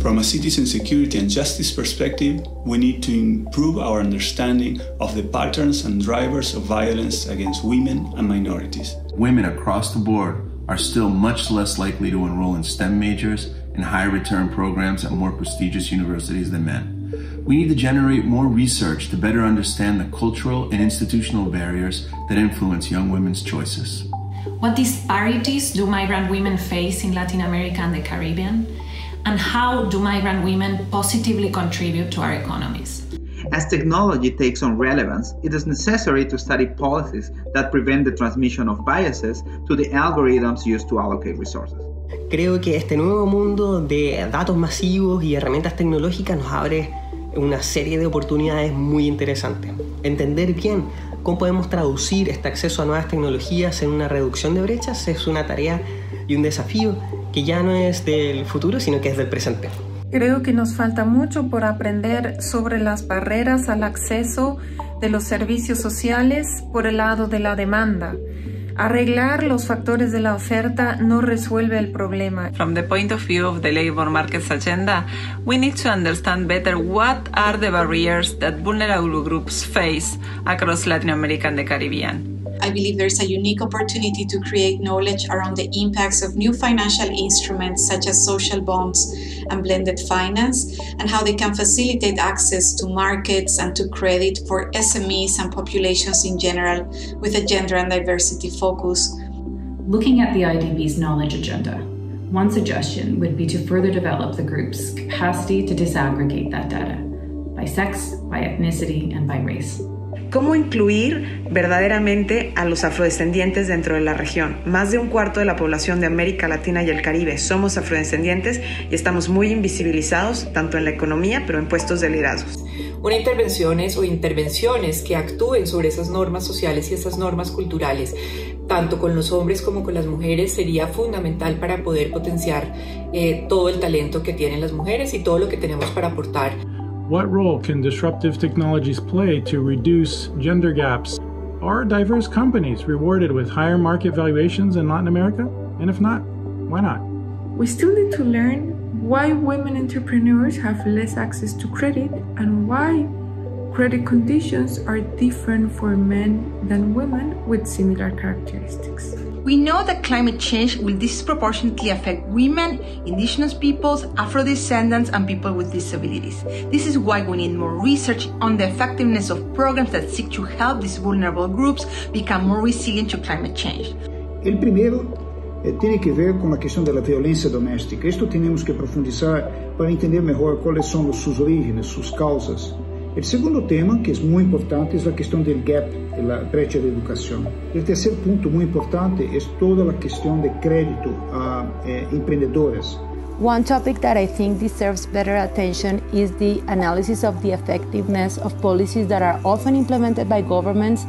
From a citizen security and justice perspective, we need to improve our understanding of the patterns and drivers of violence against women and minorities. Women across the board are still much less likely to enroll in STEM majors and higher return programs at more prestigious universities than men. We need to generate more research to better understand the cultural and institutional barriers that influence young women's choices. What disparities do migrant women face in Latin America and the Caribbean? And how do migrant women positively contribute to our economies? As technology takes on relevance, it is necessary to study policies that prevent the transmission of biases to the algorithms used to allocate resources. Creo que este nuevo mundo de datos masivos y herramientas tecnológicas nos abre una serie de oportunidades muy interesantes. Entender bien cómo podemos traducir este acceso a nuevas tecnologías en una reducción de brechas es una tarea y un desafío que ya no es del futuro, sino que es del presente. Creo que nos falta mucho por aprender sobre las barreras al acceso de los servicios sociales por el lado de la demanda. Arreglar los factores de la oferta no resuelve el problema. From the point of view of the labor markets agenda, we need to understand better what are the barriers that vulnerable groups face across Latin America and the Caribbean. I believe there's a unique opportunity to create knowledge around the impacts of new financial instruments such as social bonds and blended finance, and how they can facilitate access to markets and to credit for SMEs and populations in general with a gender and diversity focus. Looking at the IDB's knowledge agenda, one suggestion would be to further develop the group's capacity to disaggregate that data by sex, by ethnicity, and by race. ¿Cómo incluir verdaderamente a los afrodescendientes dentro de la región? Más de un cuarto de la población de América Latina y el Caribe somos afrodescendientes y estamos muy invisibilizados tanto en la economía pero en puestos de liderazgo. Una intervenciones o intervenciones que actúen sobre esas normas sociales y esas normas culturales, tanto con los hombres como con las mujeres, sería fundamental para poder potenciar todo el talento que tienen las mujeres y todo lo que tenemos para aportar. What role can disruptive technologies play to reduce gender gaps? Are diverse companies rewarded with higher market valuations in Latin America? And if not, why not? We still need to learn why women entrepreneurs have less access to credit and why credit conditions are different for men than women with similar characteristics. We know that climate change will disproportionately affect women, indigenous peoples, Afro-descendants, and people with disabilities. This is why we need more research on the effectiveness of programs that seek to help these vulnerable groups become more resilient to climate change. El primero tiene que ver con la cuestión de la violencia doméstica. Esto tenemos que profundizar para entender mejor cuáles son sus orígenes, sus causas. El segundo tema, que es muy importante, es la cuestión del gap, de la brecha de educación. El tercer punto muy importante es toda la cuestión de crédito a emprendedoras. One topic that I think deserves better attention is the analysis of the effectiveness of policies that are often implemented by governments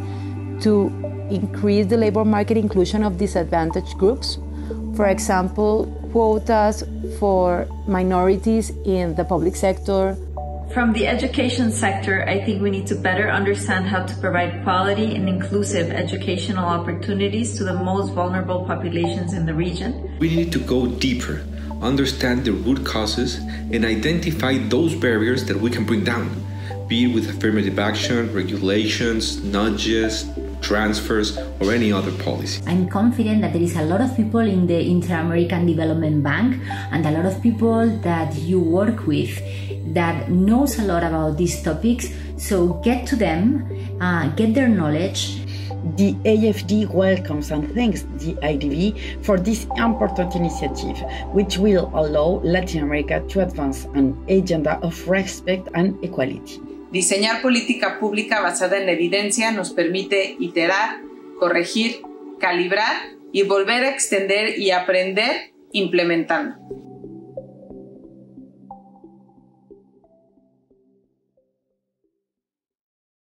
to increase the labor market inclusion of disadvantaged groups. For example, quotas for minorities in the public sector. From the education sector, I think we need to better understand how to provide quality and inclusive educational opportunities to the most vulnerable populations in the region. We need to go deeper, understand the root causes, and identify those barriers that we can bring down, be it with affirmative action, regulations, nudges, transfers, or any other policy. I'm confident that there is a lot of people in the Inter-American Development Bank and a lot of people that you work with that knows a lot about these topics, so get to them, get their knowledge. The AFD welcomes and thanks the IDB for this important initiative, which will allow Latin America to advance an agenda of respect and equality. Diseñar política pública basada en la evidencia nos permite iterar, corregir, calibrar y volver a extender y aprender implementando.